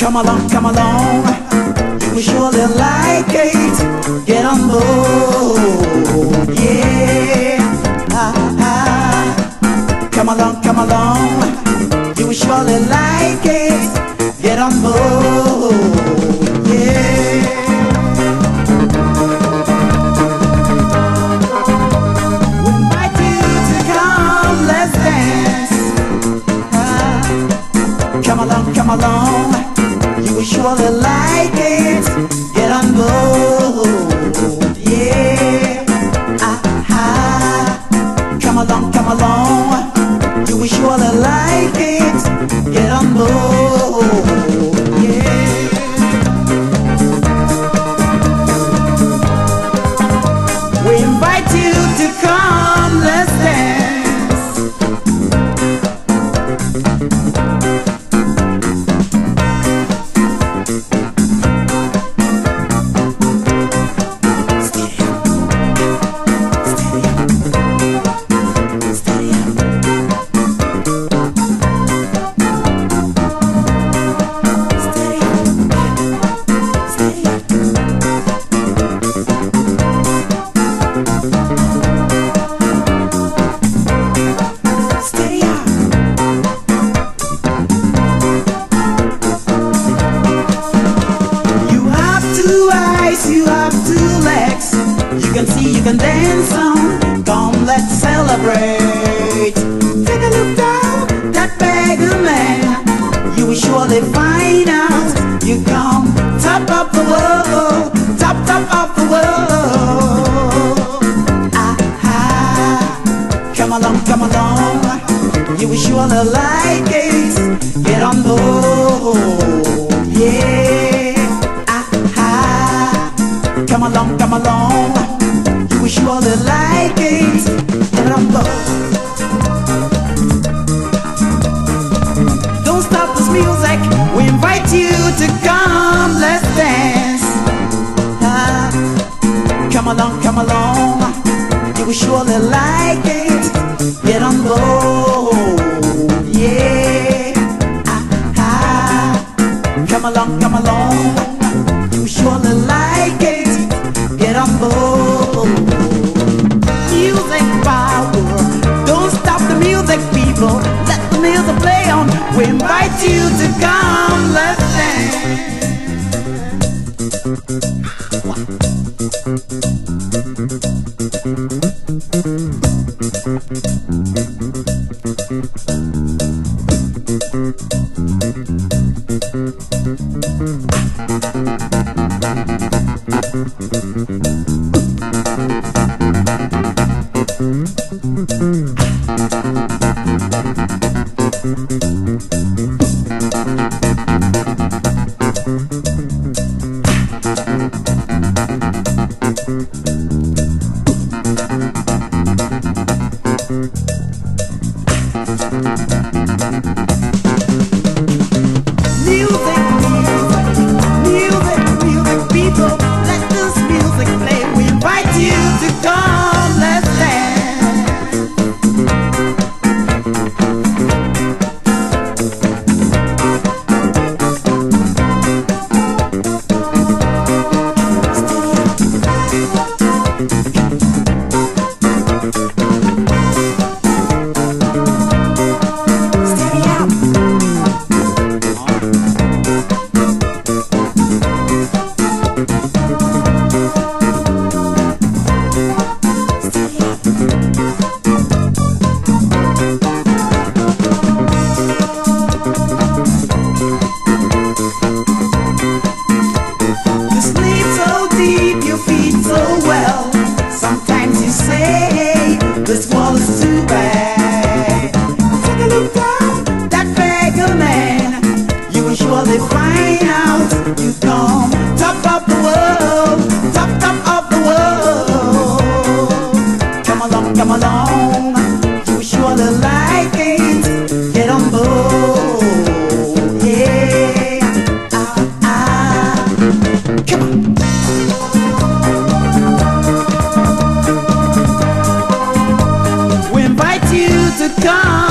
come along. You will surely like it. Get on board, yeah. Come along. You will surely like it. Get on board, yeah. We invite you to come, let's dance. Come along. You will surely like it. Get on board, yeah. Come along. You will surely like it. Get on board, yeah. We invite you to come, let's dance. You have two legs. You can see, you can dance on. Come, let's celebrate. Take a look down that beggar man. You will surely find out. You come top of the world, top of the world. Come along. You will surely like it. Get on board, yeah. Come along, you will surely like it. Get on board. Don't stop this music, we invite you to come, let's dance. Come along, you will surely like it. Get on board, yeah. Come along, you will surely like it. Get on board. Music power. Don't stop the music, people. Let the music play on. We invite you to come, let's dance. Music, people, let this music play. We invite you to come, let's dance. This wall is too bad. Take a look down that beggar man. You will surely find out. You come top of the world, top of the world. Come along, you will surely like it. Get on board, yeah. Come on. To come.